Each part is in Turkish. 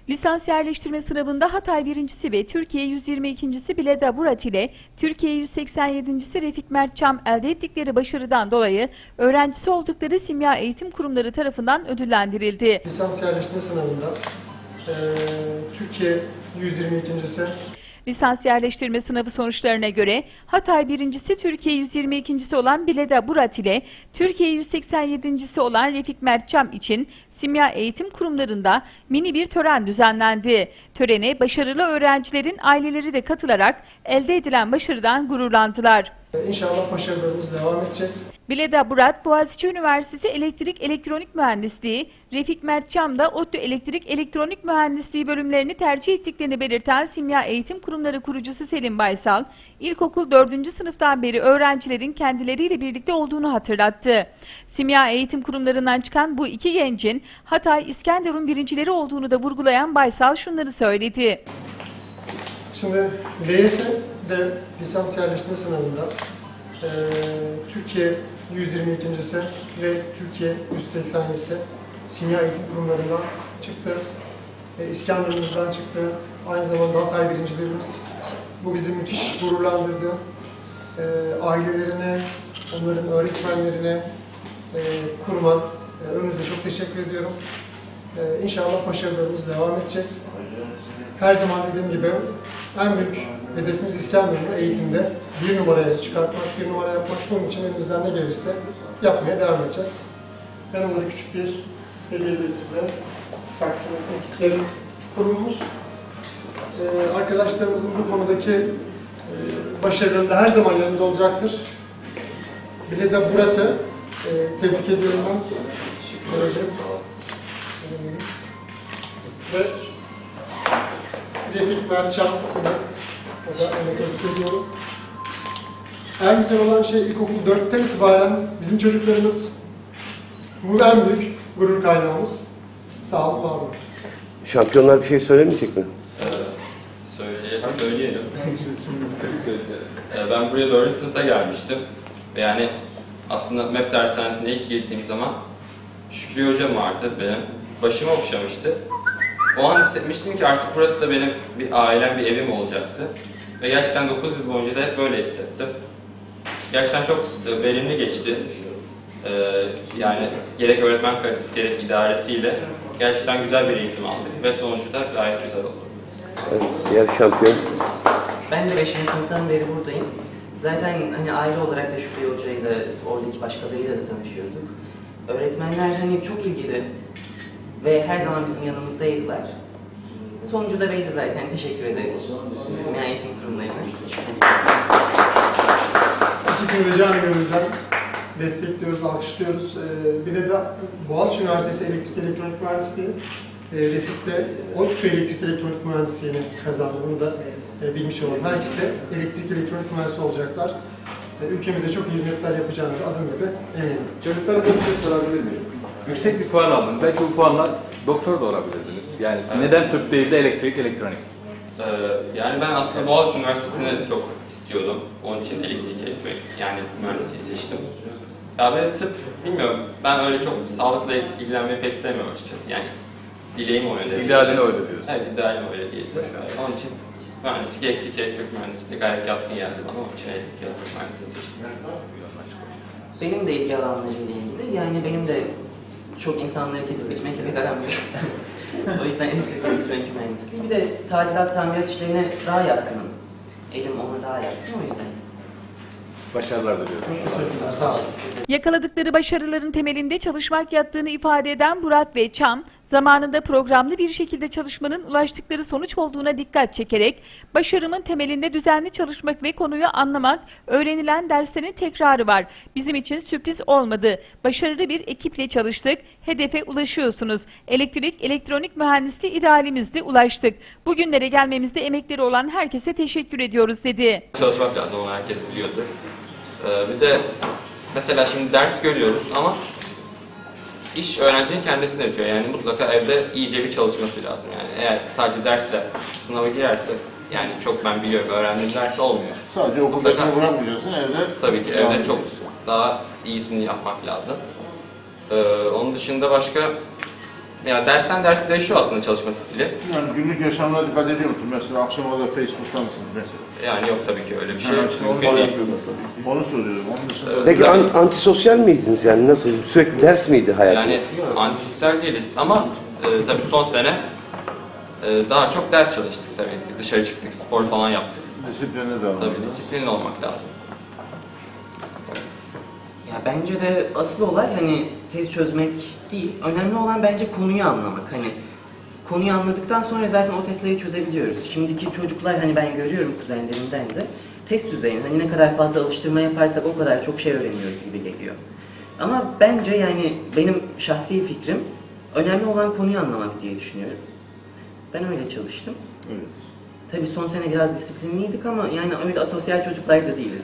Lisans yerleştirme sınavında Hatay birincisi ve Türkiye 122.si Bileda Burat ile Türkiye 187.si Refik Mert Çam elde ettikleri başarıdan dolayı öğrencisi oldukları Simya Eğitim Kurumları tarafından ödüllendirildi. Lisans yerleştirme sınavında Türkiye 122.si. Lisans yerleştirme sınavı sonuçlarına göre Hatay birincisi Türkiye 122.si olan Bileda Burat ile Türkiye 187.si olan Refik Mert Çam için Simya Eğitim Kurumlarında mini bir tören düzenlendi. Törene başarılı öğrencilerin aileleri de katılarak elde edilen başarıdan gururlandılar. İnşallah başarılarımız devam edecek. Bileda Burat, Boğaziçi Üniversitesi Elektrik Elektronik Mühendisliği, Refik Mert Çam da ODTÜ Elektrik Elektronik Mühendisliği bölümlerini tercih ettiklerini belirten Simya Eğitim Kurumları kurucusu Selim Baysal, ilkokul 4. sınıftan beri öğrencilerin kendileriyle birlikte olduğunu hatırlattı. Simya Eğitim Kurumlarından çıkan bu iki gencin Hatay İskenderun birincileri olduğunu da vurgulayan Baysal şunları söyledi. Şimdi LYS'de lisans yerleştirme sınavında Türkiye 122.si ve Türkiye 180.si Simya Eğitim Kurumlarından çıktı. İskenderun'dan çıktı. Aynı zamanda Hatay birincilerimiz. Bu bizi müthiş gururlandırdı. Ailelerine, onların öğretmenlerine, kuruma önünüzde çok teşekkür ediyorum. İnşallah başarılarımız devam edecek. Her zaman dediğim gibi en büyük hedefimiz İskenderun'u eğitimde bir numaraya çıkartmak, bir numara yapmak. Bunun için elimizden ne gelirse yapmaya devam edeceğiz. Ben onlara küçük bir hediyelerimizi de takdim etmek isterim. Kurumumuz arkadaşlarımızın bu konudaki başarılarında her zaman yanında olacaktır. Bileda Burat'ı tebrik ediyorum ben. Ve Refik Mert Çam, o da tebrik ediyorum. En güzel olan şey ilkokul 4'ten itibaren bizim çocuklarımız, bu en büyük gurur kaynağımız. Sağ olun, var olun. Şampiyonlar bir şey söylemeyecek mi? Söyleyelim. Ben buraya 4. sınıfta gelmiştim. Yani aslında MEF dershanesine ilk girdiğim zaman Şükrü Hocam vardı benim. Başımı okşamıştı. O an hissetmiştim ki artık burası da benim bir ailem, bir evim olacaktı. Ve gerçekten 9 yıl boyunca da hep böyle hissettim. Gerçekten çok verimli geçti. Yani gerek öğretmen kalitesi, gerek idaresiyle gerçekten güzel bir eğitim aldık ve sonucu da gayet güzel oldu. Diğer şampiyon. Ben de 5. sınıftan beri buradayım. Zaten hani aile olarak da Şükrü Hoca'yla, oradaki başkalarıyla da tanışıyorduk. Öğretmenler hani çok ilgili ve her zaman bizim yanımızdaydılar. Sonucu da belli zaten. Teşekkür ederiz. Simya Eğitim Kurumları'na. İkisini de canı gönülden destekliyoruz, alkışlıyoruz. Bileda Boğaziçi Üniversitesi Elektrik Elektronik Mühendisliği, Refik de ODTÜ Elektrik Elektronik Mühendisliğini kazandı. Bunu da bilmiş olalım. Her ikisi de elektrik elektronik mühendisi olacaklar. Ülkemize çok iyi hizmetler yapacağını adım gibi eminim. Çocuklara bir şey sorabilir miyim? Yüksek bir puan aldın. Belki bu puanla doktor da olabilirdiniz. Yani evet. Neden tıp değil de elektrik, elektronik? Yani ben aslında Boğaziçi Üniversitesi'ni çok istiyordum. Onun için elektrik, elektronik yani mühendisliği seçtim. Ya ben tıp, bilmiyorum. Ben öyle çok sağlıkla ilgilenmeyi pek sevmiyorum açıkçası. Yani dileğim o yönde. İdealini öyle diyorsun. Evet, idealim öyle değil. Onun için mühendislik, elektrik mühendisliği gayet yatkın geldi bana. Onun için elektrik, elektrik mühendisliği seçtim. Benim de ilgi alanlarıyla ilgili. Yani benim de çok insanları kesip biçmekle pek aram yok. O yüzden elektrik elektronik mühendisliği. Bir de tadilat, tamirat işlerine daha yatkınım. Elim ona daha yatkın, o yüzden. Başarılar diliyorum. Teşekkürler, sağ olun. Yakaladıkları başarıların temelinde çalışmak yattığını ifade eden Burat ve Çam, zamanında programlı bir şekilde çalışmanın ulaştıkları sonuç olduğuna dikkat çekerek, başarımın temelinde düzenli çalışmak ve konuyu anlamak, öğrenilen derslerin tekrarı var. Bizim için sürpriz olmadı. Başarılı bir ekiple çalıştık, hedefe ulaşıyorsunuz. Elektrik, elektronik mühendisliği idealimizde ulaştık. Bugünlere gelmemizde emekleri olan herkese teşekkür ediyoruz dedi. Çalışmak lazım, onu herkes biliyordur. Bir de mesela şimdi ders görüyoruz ama İş öğrencinin kendisine bitiyor. Yani mutlaka evde iyice bir çalışması lazım. Yani eğer sadece dersle sınava girerse, yani çok ben biliyorum öğrendiğim ders olmuyor. Sadece okuldakini bırakmayacaksın, evde tabii ki evde çok daha iyisini yapmak lazım. Onun dışında başka Yani dersten derse değişiyor aslında çalışma stili. Yani günlük yaşamına dikkat ediyor musun? Mesela akşama da Facebook'ta mısın mesela? Yani yok tabii ki öyle bir şey. Yani işte Mümkün onu değil. yapıyorlar tabii ki. Onu soruyorum. Onun dışında... Peki antisosyal miydiniz yani nasıl? Sürekli ders miydi Yani hayatınız? antisosyal değiliz ama tabii son sene daha çok ders çalıştık tabii ki. Dışarı çıktık, spor falan yaptık. Disipline devam Tabii ediyor. disiplinli olmak lazım. Ya bence de asıl olay hani tez çözmek değil. Önemli olan bence konuyu anlamak. Hani konuyu anladıktan sonra zaten o testleri çözebiliyoruz. Şimdiki çocuklar hani ben görüyorum kuzenlerimden de test düzeyinde hani ne kadar fazla alıştırma yaparsak o kadar çok şey öğreniyoruz gibi geliyor. Ama bence yani benim şahsi fikrim önemli olan konuyu anlamak diye düşünüyorum. Ben öyle çalıştım. Evet. Tabii son sene biraz disiplinliydik ama yani öyle asosyal çocuklar da değiliz.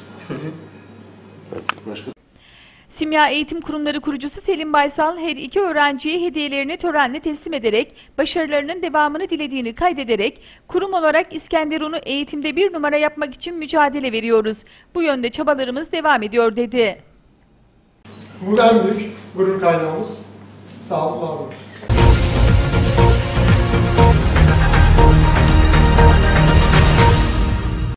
Başka? Simya Eğitim Kurumları kurucusu Selim Baysal her iki öğrenciye hediyelerini törenle teslim ederek başarılarının devamını dilediğini kaydederek kurum olarak İskenderun'u eğitimde 1 numara yapmak için mücadele veriyoruz. Bu yönde çabalarımız devam ediyor dedi. Bu en büyük gurur kaynağımız. Sağ olun, var olun.